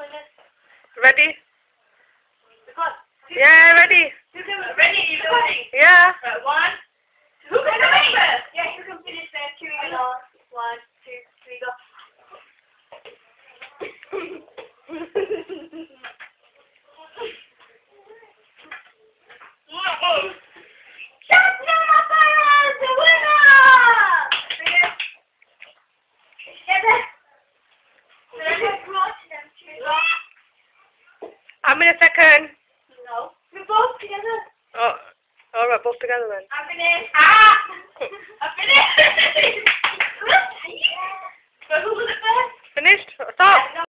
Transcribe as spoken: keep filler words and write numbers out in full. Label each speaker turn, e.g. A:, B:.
A: Ready? Yeah, ready.
B: Ready? You ready?
A: Yeah.
B: Right, one. Who can finish first? Yeah, who can finish first? Two, one, two, three, go. Champion of Fire, the winner!
A: I'm in a second.
B: No. We're both together.
A: Oh, alright, both together then.
B: I'm in it. Ah!